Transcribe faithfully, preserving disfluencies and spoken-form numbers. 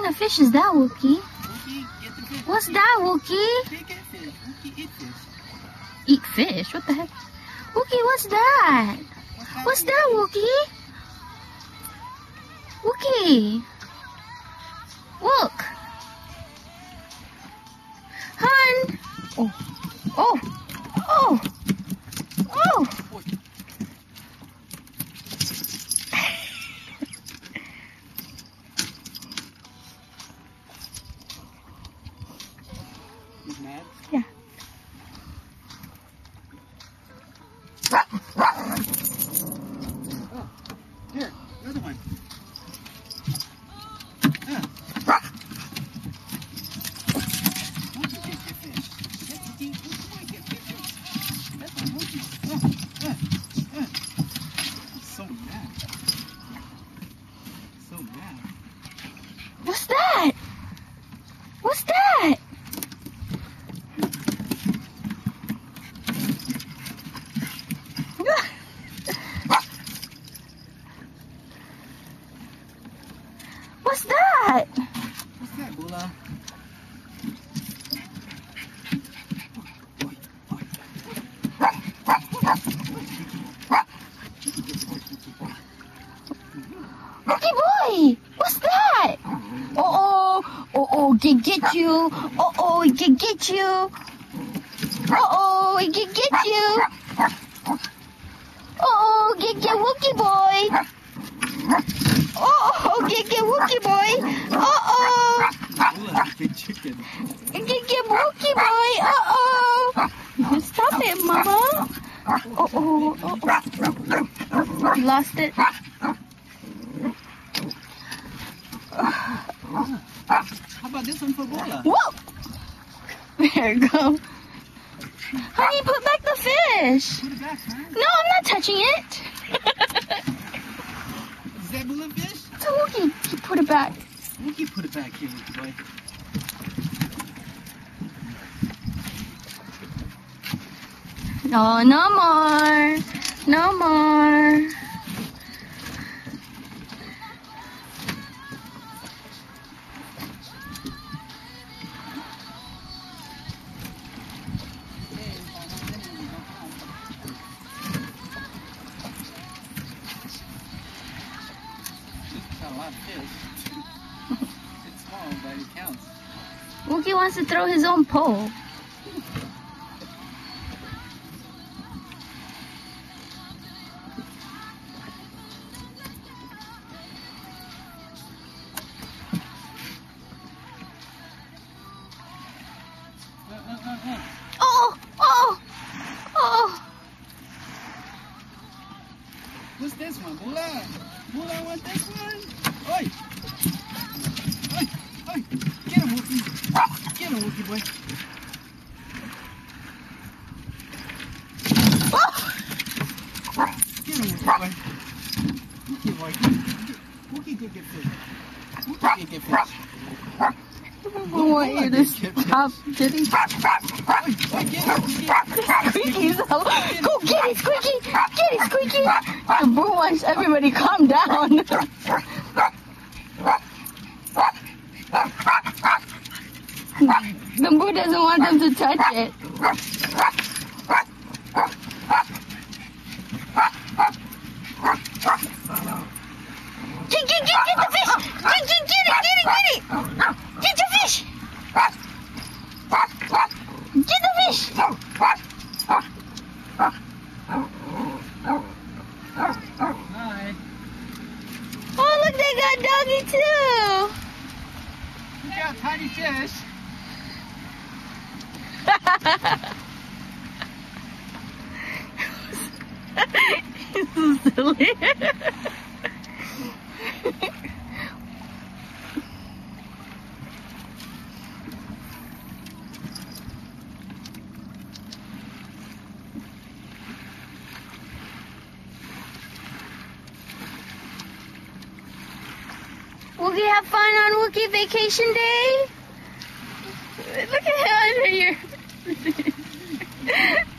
kind of fish is that, Wookie? Wookie, get the fish. What's that, Wookie? Big fish. Wookie, eat fish. Eat fish? What the heck? Wookie, what's that? What's that, Wookie? Wookie. Look. Hun. Oh. Oh. Oh. Oh. He's mad? Yeah. Oh, here, another one. Uh. Wookie, get your fish. Get, Wookie, Wookie, get your fish. That's my Wookie. Uh, uh, uh. He's so mad. So mad. What's that? What's that? What's that? What's that, Bula? Wookie boy! What's that? Uh oh! Uh oh, it can get you! Uh oh, it can get you! Uh oh, it can get you! Uh oh, get get Wookie boy! Oh, get get Wookie boy! Uh oh! Bula's a big chicken. Get get Wookie boy! Uh oh! Stop it, Mama! Uh oh! Uh oh! You lost it. How about this one for Bula? Whoa! There you go. Honey, put back the fish. Put it back, huh? No, I'm not touching it. Is that Bula fish? It's a Wookie. You put it back. Wookie, put it back here, Wookie boy. No, no more. No more. Got a lot of fish. It's small, but it counts. Wookie wants to throw his own pole. Uh, uh, uh, uh. Oh! Oh! Oh! What's this one? Bula? Bula want this one? Oi! Oi! Oi! Get him, Wookie! Get him, Wookie boy! Oh! Get him, Wookie boy! Wookie boy! Wookie go get fish! Wookie go get fish! I want you to stop getting Oi! Oi! Get him! Wookie! Squeaky's out. Go get it, Squeaky! Get it, Squeaky! The boo wants everybody calm down. The boo doesn't want them to touch it. Get, get, get, get the fish! Get, get, get it, get it, get it! Get the fish! Get the fish! Hi! Oh, look, they got doggy too! Look out, tiny fish! He's so silly. Wookie have fun on Wookie vacation day? Look at him under here.